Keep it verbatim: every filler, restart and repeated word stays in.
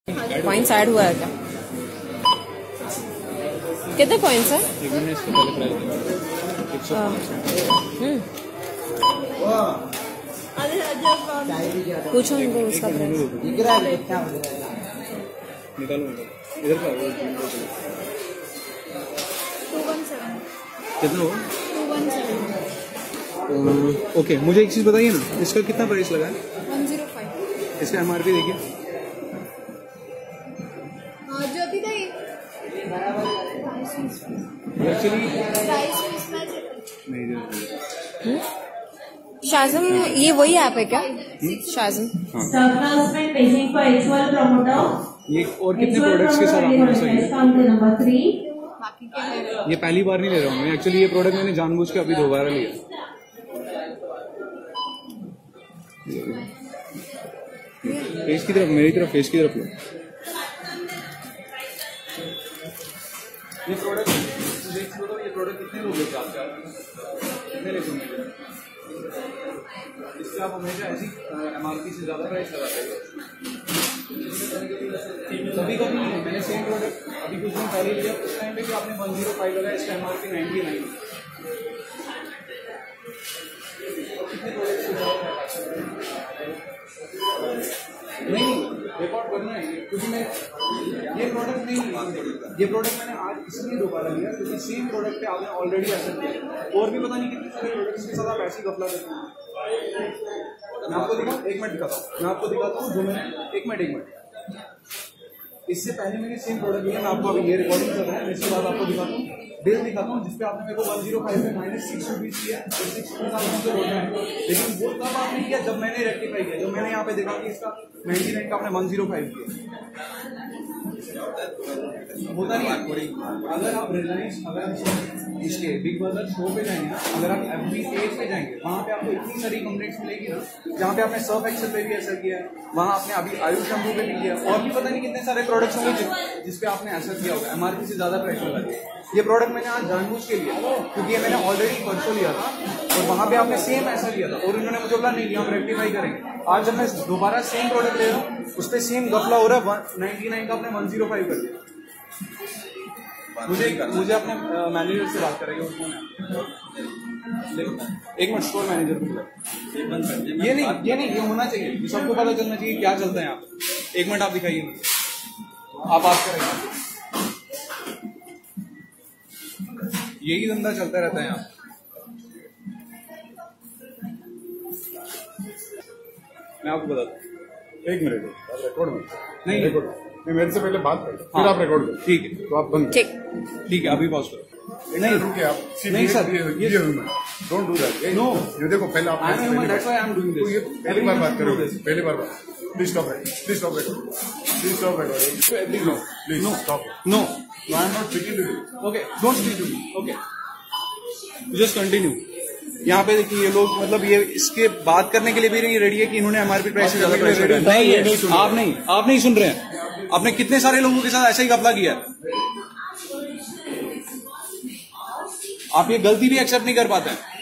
Points add हुआ है क्या? कितने पॉइंट्स है? पूछो उनको उसका प्राइस। इधर का कितना हो? ओके, मुझे एक चीज बताइए ना, इसका कितना प्राइस लगा है? One zero five. इसका एमआरपी देखिए। एक्चुअली शाज़म, ये वही ऐप है क्या? शाज़म। ये और कितने प्रोडक्ट्स के साथ आपने चाहिए? ये पहली बार नहीं ले रहा हूँ मैं, एक्चुअली ये प्रोडक्ट मैंने जानबूझ के अभी दोबारा लिया। फेस की तरफ, मेरी तरफ, फेस की तरफ लो। ये प्रोडक्ट ये प्रोडक्ट कितने लोग लेते हैं? कितने लेते हैं? इससे आप हमेशा ऐसी एमआरपी से ज्यादा प्राइस लगाते हैं। कभी कभी नहीं, मैंने सेम प्रोडक्ट अभी कुछ दिन पहले लिया, उस टाइम पे भी आपने वन जीरो फाइव लगाया, इसका एमआरपी नाइनटी नाइन। नहीं, रिकॉर्ड करना है क्योंकि मैं ये प्रोडक्ट नहीं, ये प्रोडक्ट मैंने आज इसलिए दोबारा लिया क्योंकि सेम प्रोडक्ट पे आपने ऑलरेडी असर किया, और भी पता नहीं कितने सारे प्रोडक्ट्स के साथ आप ऐसी गफला करते हैं। मैं आपको दिखाऊं, एक मिनट दिखाता हूँ, मैं आपको दिखाता हूँ जो मैंने, एक मिनट एक मिनट इससे पहले मैंने सेम प्रोडक्ट लिया, मैं आपको अभी ये रिकॉर्डिंग कर रहा हूँ, इसके बाद आपको दिखाता हूँ, बिल दिखाता हूँ जिसपे आपने मेरे को वन जीरो फाइव में माइनस सिक्स रुपीज किया, सिक्स रुपीज आपने लौटा है, लेकिन वो तब आपने किया जब मैंने रेक्टिफाई किया, जब मैंने यहाँ पे देखा कि इसका नाइनटी नाइन का आपने वन जीरो फाइव किया। होता नहीं, अगर आप रिलायंस, अगर इसके बिग बाजार शो पे जाएंगे ना, अगर आप एफबी पेज पे जाएंगे, वहाँ पे आपको इतनी सारी कंप्लेंट्स मिलेगी ना, जहाँ पे आपने सर्फ एक्सेल पे भी असर किया है, वहाँ आपने अभी आयुष शैम्पू पे भी किया, और भी पता नहीं कितने सारे प्रोडक्ट्स होंगे जिसपे आपने असर किया होगा, एमआरपी से ज्यादा प्राइस लगा दिया। ये प्रोडक्ट मैंने आज जानबूझ के लिया क्योंकि ये मैंने ऑलरेडी परसों लिया था और वहाँ पे आपने सेम ऐसा लिया था, और उन्होंने मुझे बोला नहीं, हम रेक्टिफाई करेंगे। आज जब मैं दोबारा सेम प्रोडक्ट ले रहा हूँ, उस पर सेम गफला हो रहा है, नाइनटी नाइन का आपने वन जीरो फाइव कर दिया। मुझे मुझे अपने मैनेजर से बात कराइए, एक मिनट, स्टोर मैनेजर को बुला। ये नहीं, ये नहीं, ये होना चाहिए, ये सबको पता चलना चाहिए क्या चलता है यहाँ पे। एक मिनट आप दिखाइए मुझे, आप बात करेंगे, यही धंधा चलता रहता है यहाँ। मैं आपको बताता हूँ, एक मिनट रिकॉर्ड में नहीं रिकॉर्ड नहीं, मेरे से पहले बात करो, फिर आप रिकॉर्ड करो। ठीक है, तो आप बंद ठीक ठीक है, अभी पॉज करो। नहीं रुके आप, नहीं सर, ये डोंट डू दैट। नो, ये देखो पहले आप पहली बार बात करो, पहली बार बात। Please stop it, please stop it, please stop it, please no, please stop no, I am not speaking to you. Okay, don't speak to me, okay, just continue. यहाँ पे देखिए ये लोग, मतलब ये इसके बात करने के लिए भी नहीं रेडी है कि इन्होंने एमआरपी प्राइस से ज्यादा प्राइस लगाया। नहीं, आप नहीं, आप नहीं सुन रहे हैं। आपने कितने सारे लोगों के साथ ऐसा ही घपला किया है। आप ये गलती भी एक्सेप्ट नहीं कर पाते हैं।